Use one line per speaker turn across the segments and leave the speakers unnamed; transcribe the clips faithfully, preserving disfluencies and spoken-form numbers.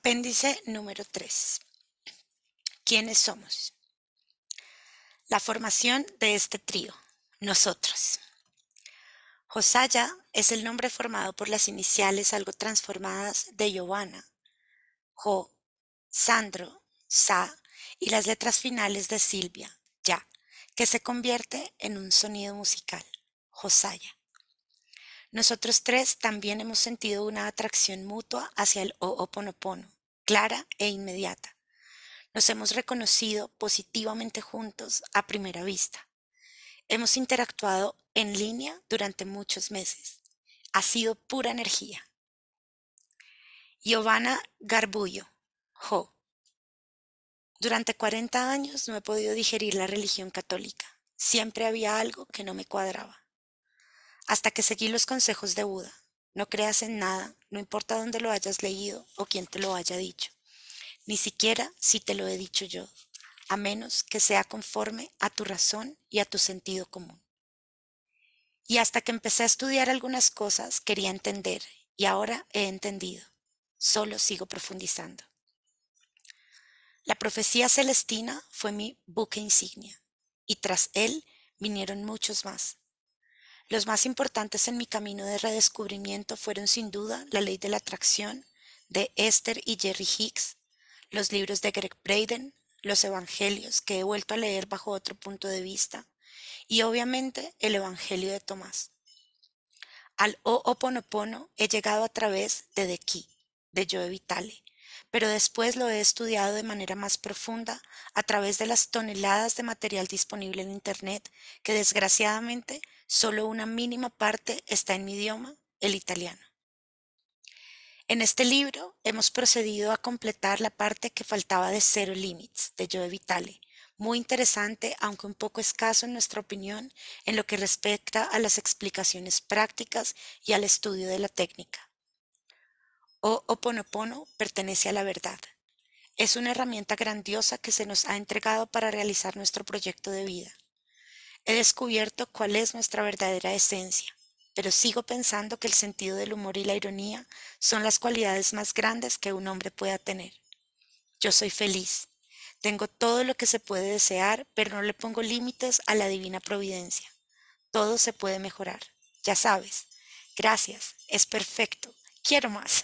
Apéndice número tres. ¿Quiénes somos? La formación de este trío, nosotros. Josaya es el nombre formado por las iniciales algo transformadas de Giovanna, Jo, Sandro, Sa y las letras finales de Silvia, Ya, que se convierte en un sonido musical, Josaya. Nosotros tres también hemos sentido una atracción mutua hacia el Ho'oponopono, clara e inmediata. Nos hemos reconocido positivamente juntos a primera vista. Hemos interactuado en línea durante muchos meses. Ha sido pura energía. Giovanna Garbullo, Jo. Durante cuarenta años no he podido digerir la religión católica. Siempre había algo que no me cuadraba. Hasta que seguí los consejos de Buda. No creas en nada, no importa dónde lo hayas leído o quién te lo haya dicho. Ni siquiera si te lo he dicho yo, a menos que sea conforme a tu razón y a tu sentido común. Y hasta que empecé a estudiar algunas cosas, quería entender, y ahora he entendido. Solo sigo profundizando. La profecía celestina fue mi buque insignia, y tras él vinieron muchos más. Los más importantes en mi camino de redescubrimiento fueron sin duda La ley de la atracción, de Esther y Jerry Hicks, los libros de Greg Braden, los evangelios que he vuelto a leer bajo otro punto de vista, y obviamente el Evangelio de Tomás. Al Ho'oponopono he llegado a través de The Key, de Joe Vitale, pero después lo he estudiado de manera más profunda a través de las toneladas de material disponible en Internet, que desgraciadamente solo una mínima parte está en mi idioma, el italiano. En este libro hemos procedido a completar la parte que faltaba de Zero Limits, de Joe Vitale, muy interesante, aunque un poco escaso en nuestra opinión, en lo que respecta a las explicaciones prácticas y al estudio de la técnica. Ho'oponopono pertenece a la verdad. Es una herramienta grandiosa que se nos ha entregado para realizar nuestro proyecto de vida. He descubierto cuál es nuestra verdadera esencia, pero sigo pensando que el sentido del humor y la ironía son las cualidades más grandes que un hombre pueda tener. Yo soy feliz. Tengo todo lo que se puede desear, pero no le pongo límites a la divina providencia. Todo se puede mejorar. Ya sabes. Gracias. Es perfecto. Quiero más.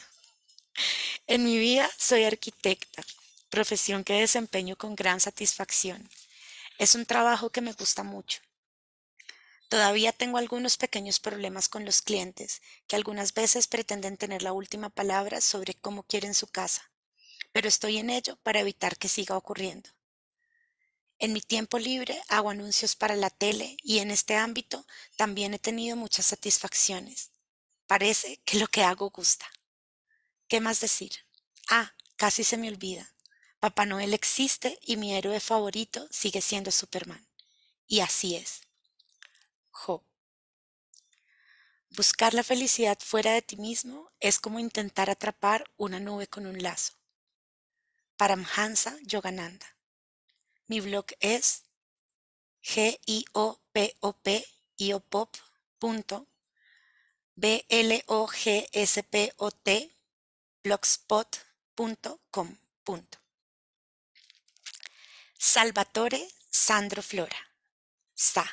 En mi vida soy arquitecta, profesión que desempeño con gran satisfacción. Es un trabajo que me gusta mucho. Todavía tengo algunos pequeños problemas con los clientes, que algunas veces pretenden tener la última palabra sobre cómo quieren su casa, pero estoy en ello para evitar que siga ocurriendo. En mi tiempo libre hago anuncios para la tele y en este ámbito también he tenido muchas satisfacciones. Parece que lo que hago gusta. ¿Qué más decir? Ah, casi se me olvida. Papá Noel existe y mi héroe favorito sigue siendo Superman. Y así es. Jo. Buscar la felicidad fuera de ti mismo es como intentar atrapar una nube con un lazo. Paramhansa Yogananda. Mi blog es giopop iopop punto blogspot blogspot punto com. Salvatore Sandro Flora. Sa.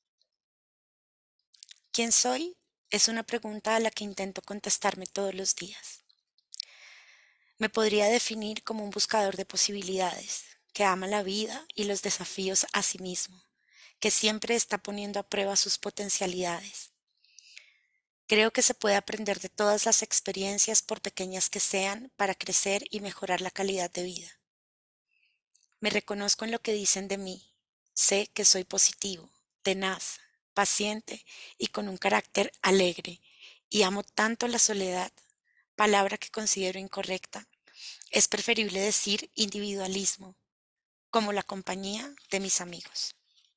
¿Quién soy? Es una pregunta a la que intento contestarme todos los días. Me podría definir como un buscador de posibilidades, que ama la vida y los desafíos a sí mismo, que siempre está poniendo a prueba sus potencialidades. Creo que se puede aprender de todas las experiencias, por pequeñas que sean, para crecer y mejorar la calidad de vida. Me reconozco en lo que dicen de mí. Sé que soy positivo, tenaz, paciente y con un carácter alegre, y amo tanto la soledad, palabra que considero incorrecta. Es preferible decir individualismo, como la compañía de mis amigos.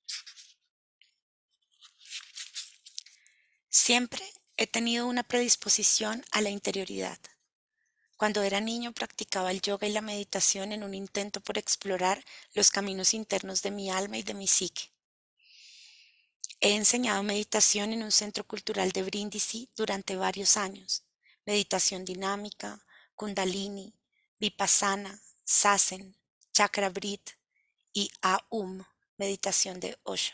Siempre he tenido una predisposición a la interioridad. Cuando era niño practicaba el yoga y la meditación en un intento por explorar los caminos internos de mi alma y de mi psique. He enseñado meditación en un centro cultural de Brindisi durante varios años. Meditación dinámica, kundalini, Vipassana, Sassen, Chakrabrit y Aum, meditación de Osho.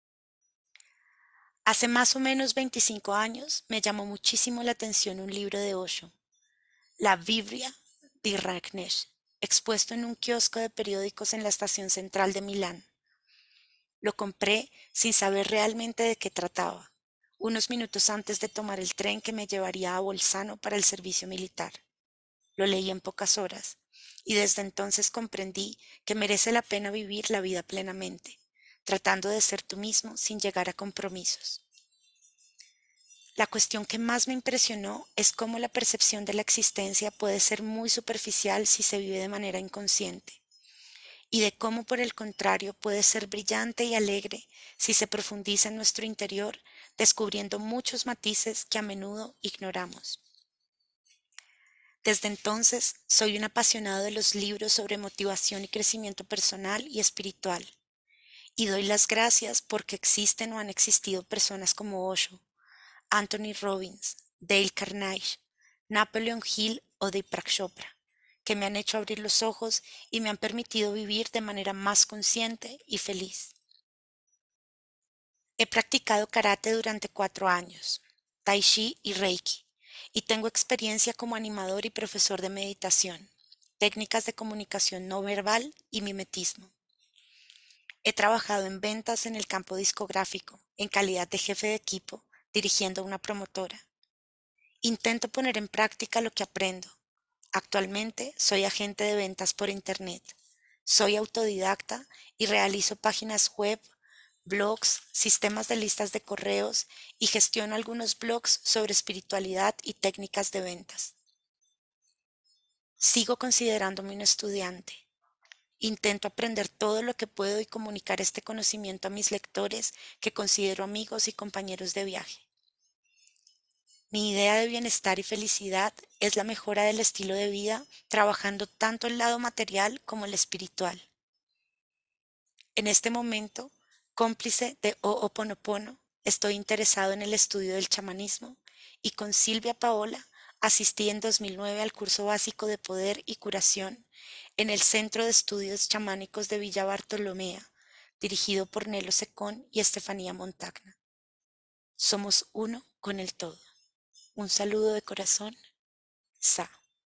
Hace más o menos veinticinco años me llamó muchísimo la atención un libro de Osho, La Biblia di Ragnesh, expuesto en un kiosco de periódicos en la estación central de Milán. Lo compré sin saber realmente de qué trataba, unos minutos antes de tomar el tren que me llevaría a Bolzano para el servicio militar. Lo leí en pocas horas, y desde entonces comprendí que merece la pena vivir la vida plenamente, tratando de ser tú mismo sin llegar a compromisos. La cuestión que más me impresionó es cómo la percepción de la existencia puede ser muy superficial si se vive de manera inconsciente, y de cómo por el contrario puede ser brillante y alegre si se profundiza en nuestro interior, descubriendo muchos matices que a menudo ignoramos. Desde entonces soy un apasionado de los libros sobre motivación y crecimiento personal y espiritual, y doy las gracias porque existen o han existido personas como Osho, Anthony Robbins, Dale Carnegie, Napoleon Hill o Deepak Chopra, que me han hecho abrir los ojos y me han permitido vivir de manera más consciente y feliz. He practicado karate durante cuatro años, tai chi y reiki, y tengo experiencia como animador y profesor de meditación, técnicas de comunicación no verbal y mimetismo. He trabajado en ventas en el campo discográfico, en calidad de jefe de equipo, dirigiendo una promotora. Intento poner en práctica lo que aprendo. Actualmente soy agente de ventas por Internet. Soy autodidacta y realizo páginas web, blogs, sistemas de listas de correos y gestiono algunos blogs sobre espiritualidad y técnicas de ventas. Sigo considerándome un estudiante. Intento aprender todo lo que puedo y comunicar este conocimiento a mis lectores que considero amigos y compañeros de viaje. Mi idea de bienestar y felicidad es la mejora del estilo de vida, trabajando tanto el lado material como el espiritual. En este momento, cómplice de Ho'oponopono, estoy interesado en el estudio del chamanismo y con Silvia Paola asistí en dos mil nueve al curso básico de poder y curación en el Centro de Estudios Chamánicos de Villa Bartolomea, dirigido por Nelo Secón y Estefanía Montagna. Somos uno con el todo. Un saludo de corazón, Sa.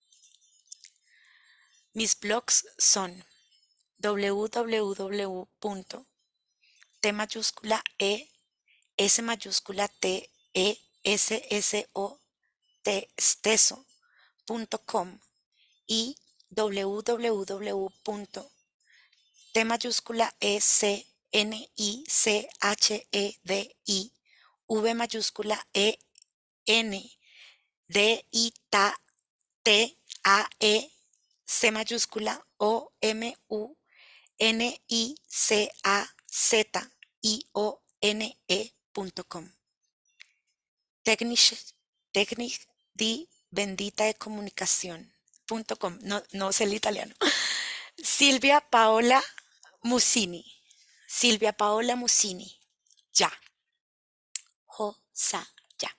Mis blogs son w w w punto t mayúscula e s mayúscula t e s s o t steso punto com y w w w punto t mayúscula e c n i c h e d i v mayúscula e n d i t a e c mayúscula o m u n i c a z i o n e punto com. Técnica Técnica di bendita de comunicación punto com. No, no sé el italiano. Silvia Paola Musini. Silvia Paola Musini. Ya. Josa, ya.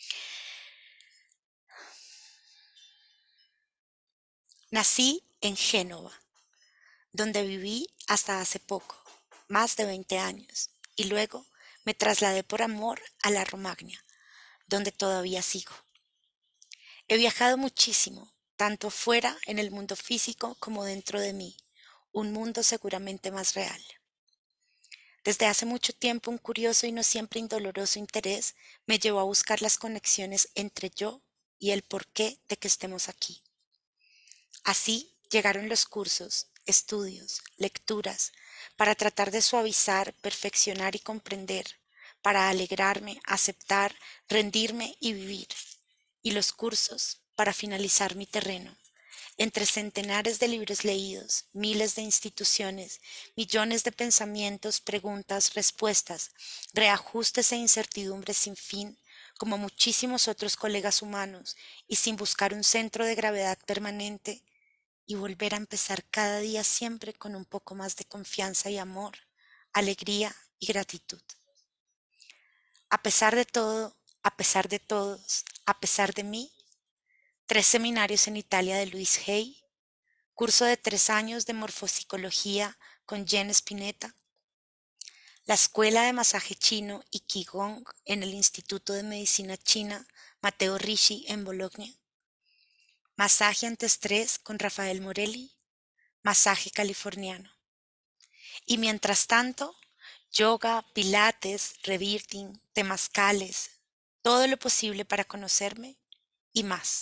Nací en Génova, donde viví hasta hace poco, más de veinte años, y luego me trasladé por amor a la Romagna, donde todavía sigo. He viajado muchísimo, tanto fuera en el mundo físico como dentro de mí, un mundo seguramente más real. Desde hace mucho tiempo un curioso y no siempre indoloroso interés me llevó a buscar las conexiones entre yo y el porqué de que estemos aquí. Así llegaron los cursos, estudios, lecturas, para tratar de suavizar, perfeccionar y comprender, para alegrarme, aceptar, rendirme y vivir. Y los cursos para finalizar mi terreno, entre centenares de libros leídos, miles de instituciones, millones de pensamientos, preguntas, respuestas, reajustes e incertidumbres sin fin, como muchísimos otros colegas humanos, y sin buscar un centro de gravedad permanente, y volver a empezar cada día siempre con un poco más de confianza y amor, alegría y gratitud. A pesar de todo, a pesar de todos, a pesar de mí, tres seminarios en Italia de Luis Hay, curso de tres años de morfopsicología con Jen Spinetta, la Escuela de Masaje Chino y Qigong en el Instituto de Medicina China Matteo Ricci en Bologna, masaje antiestrés con Rafael Morelli, masaje californiano. Y mientras tanto, yoga, pilates, rebirthing, temazcales, todo lo posible para conocerme y más.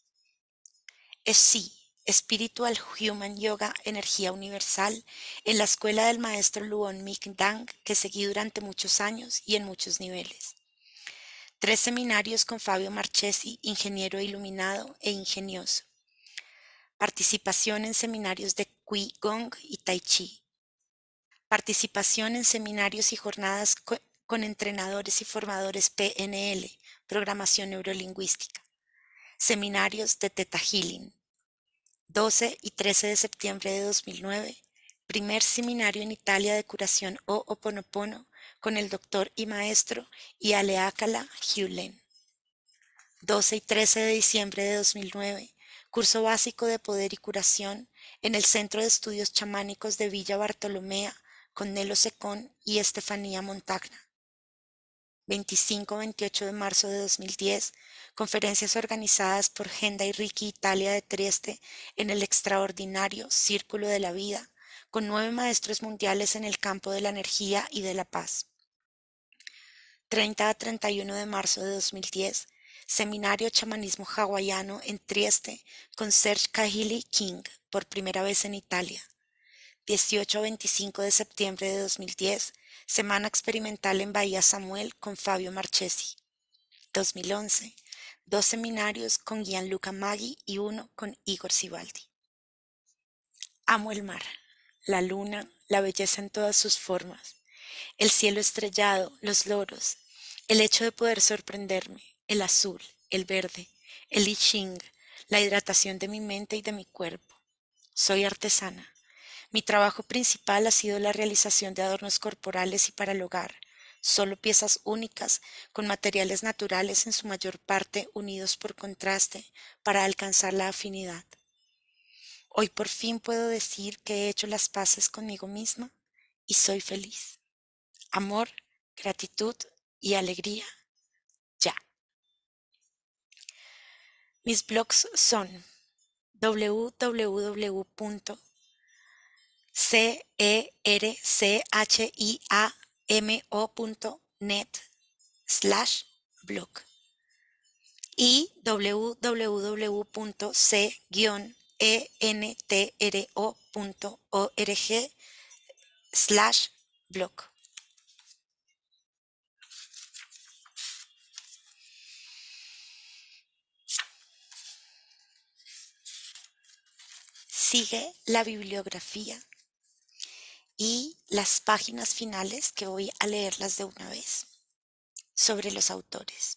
Es sí, Spiritual Human Yoga, energía universal, en la escuela del maestro Luon Mik Dang que seguí durante muchos años y en muchos niveles. Tres seminarios con Fabio Marchesi, ingeniero iluminado e ingenioso. Participación en seminarios de Qi Gong y Tai Chi. Participación en seminarios y jornadas co- con entrenadores y formadores P N L, programación neurolingüística. Seminarios de Theta Healing. doce y trece de septiembre de dos mil nueve, primer seminario en Italia de curación Ho'oponopono con el doctor y maestro Ialeakala Hewlett. doce y trece de diciembre de dos mil nueve, curso básico de poder y curación en el Centro de Estudios Chamánicos de Villa Bartolomea con Nelo Secón y Estefanía Montagna. veinticinco a veintiocho de marzo de dos mil diez, conferencias organizadas por Genda y Ricky Italia de Trieste en el extraordinario Círculo de la Vida, con nueve maestros mundiales en el campo de la energía y de la paz. treinta a treinta y uno de marzo de dos mil diez, seminario chamanismo hawaiano en Trieste con Serge Kahili King, por primera vez en Italia. dieciocho a veinticinco de septiembre de dos mil diez, semana experimental en Bahía Samuel con Fabio Marchesi. dos mil once, dos seminarios con Gianluca Maggi y uno con Igor Sibaldi. Amo el mar, la luna, la belleza en todas sus formas, el cielo estrellado, los loros, el hecho de poder sorprenderme, el azul, el verde, el I Ching, la hidratación de mi mente y de mi cuerpo. Soy artesana. Mi trabajo principal ha sido la realización de adornos corporales y para el hogar, solo piezas únicas, con materiales naturales en su mayor parte unidos por contraste para alcanzar la afinidad. Hoy por fin puedo decir que he hecho las paces conmigo misma y soy feliz. Amor, gratitud y alegría. Ya. Mis blogs son w w w punto cerchiamo.net slash blog y w w w punto c-entro.org slash blog. Sigue la bibliografía y las páginas finales que voy a leerlas de una vez sobre los autores.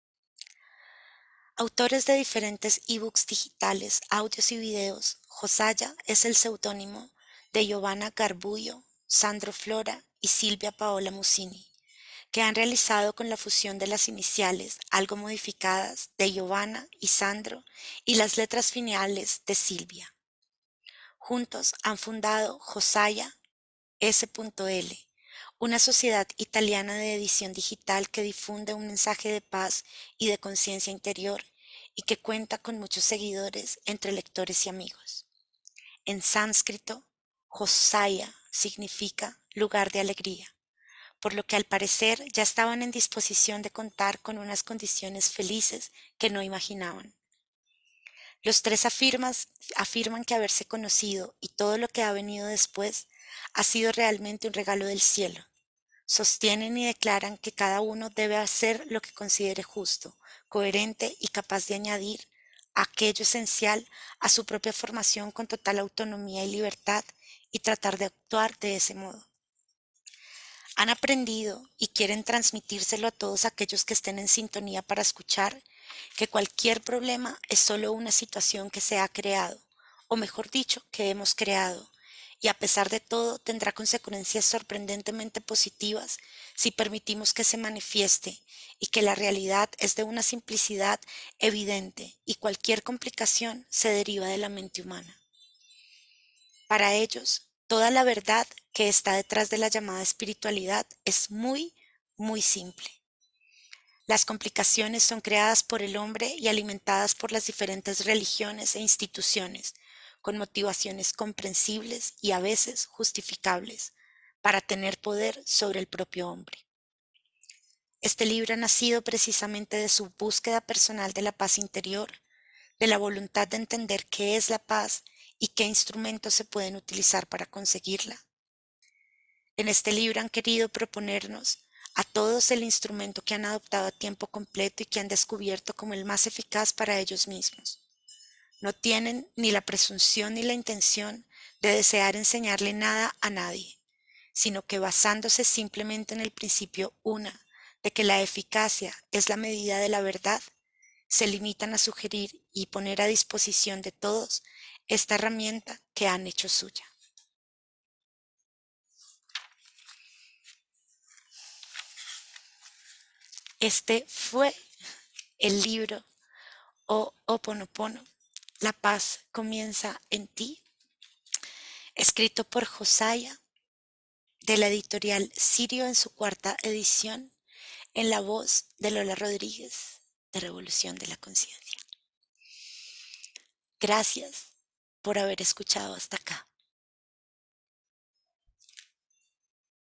Autores de diferentes ebooks digitales, audios y videos, Josaya es el seudónimo de Giovanna Garbullo, Sandro Flora y Silvia Paola Musini, que han realizado con la fusión de las iniciales, algo modificadas, de Giovanna y Sandro y las letras finales de Silvia. Juntos han fundado Josaya S L, una sociedad italiana de edición digital que difunde un mensaje de paz y de conciencia interior y que cuenta con muchos seguidores entre lectores y amigos. En sánscrito, Josaya significa lugar de alegría, por lo que al parecer ya estaban en disposición de contar con unas condiciones felices que no imaginaban. Los tres afirmas, afirman que haberse conocido y todo lo que ha venido después ha sido realmente un regalo del cielo. Sostienen y declaran que cada uno debe hacer lo que considere justo, coherente y capaz de añadir aquello esencial a su propia formación con total autonomía y libertad y tratar de actuar de ese modo. Han aprendido y quieren transmitírselo a todos aquellos que estén en sintonía para escuchar que cualquier problema es solo una situación que se ha creado, o mejor dicho, que hemos creado, y a pesar de todo tendrá consecuencias sorprendentemente positivas si permitimos que se manifieste y que la realidad es de una simplicidad evidente y cualquier complicación se deriva de la mente humana. Para ellos, toda la verdad que está detrás de la llamada espiritualidad es muy, muy simple. Las complicaciones son creadas por el hombre y alimentadas por las diferentes religiones e instituciones, con motivaciones comprensibles y a veces justificables, para tener poder sobre el propio hombre. Este libro ha nacido precisamente de su búsqueda personal de la paz interior, de la voluntad de entender qué es la paz y qué instrumentos se pueden utilizar para conseguirla. En este libro han querido proponernos a todos el instrumento que han adoptado a tiempo completo y que han descubierto como el más eficaz para ellos mismos. No tienen ni la presunción ni la intención de desear enseñarle nada a nadie, sino que basándose simplemente en el principio una, de que la eficacia es la medida de la verdad, se limitan a sugerir y poner a disposición de todos esta herramienta que han hecho suya. Este fue el libro Ho'oponopono, La paz comienza en ti, escrito por Josiah, de la editorial Sirio en su cuarta edición, en la voz de Lola Rodríguez, de Revolución de la Conciencia. Gracias por haber escuchado hasta acá.